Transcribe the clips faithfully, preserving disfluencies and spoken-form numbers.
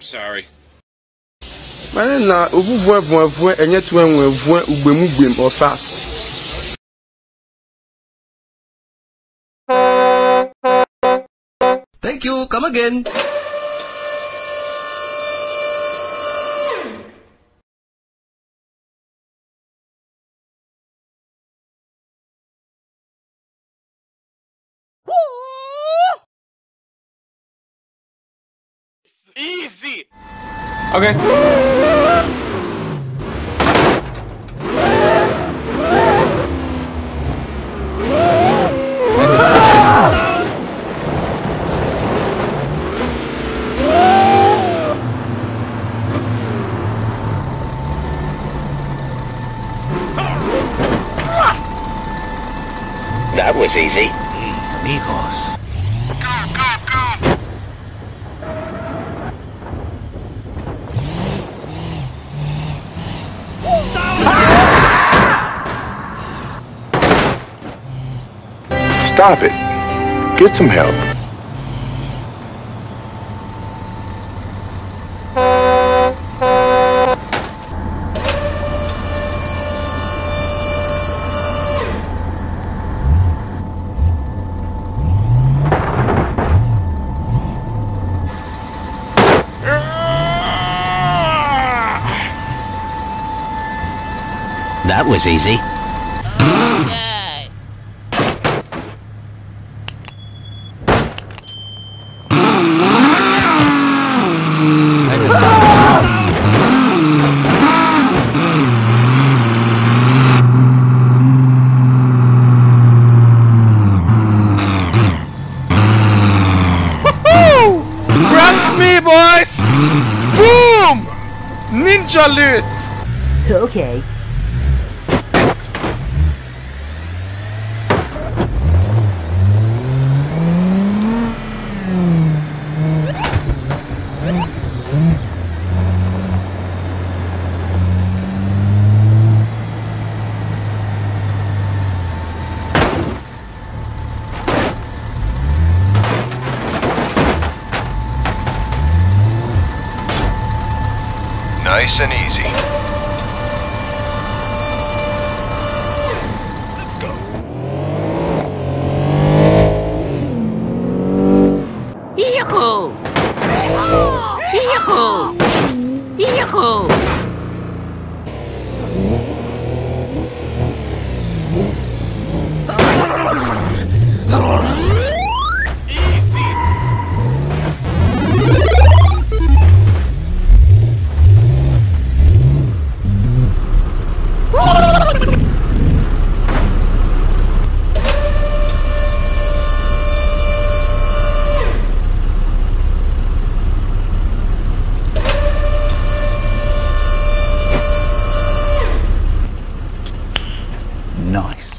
I'm sorry. Manena ovuvu vuvu enye tu enwe vu ugbemu gbem osas. Thank you. Come again. Easy. Okay. That was easy. Hey, amigos. Stop it. Get some help. That was easy. Grabs me, boys! Boom! Ninja loot! Okay. Nice and easy. Let's go. Yahoo! Yahoo! Yahoo! Nice.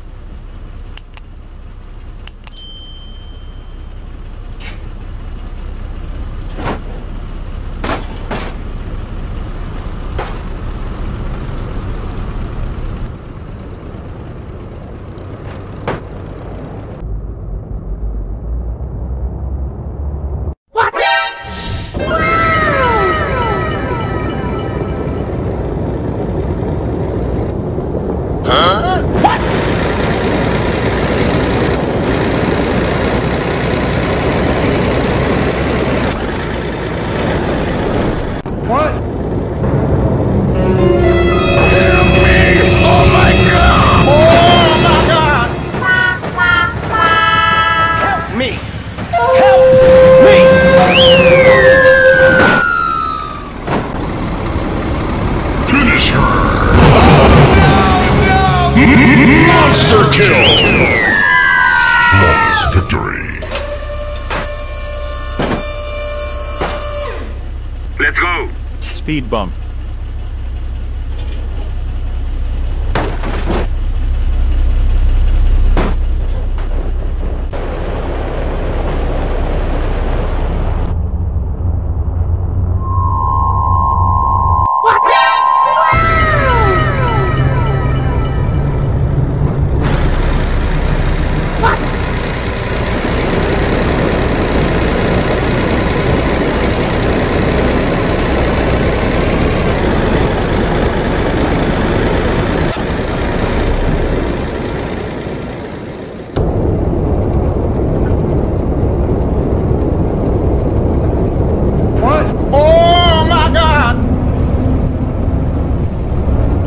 Monster kill! Flawless victory. Let's go. Speed bump.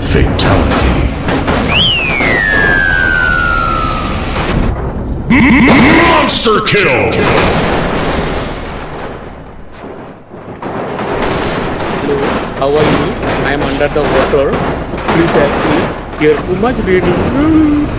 Fatality. Monster kill! Hello, how are you? I am under the water. Please help me. Here too much bleeding.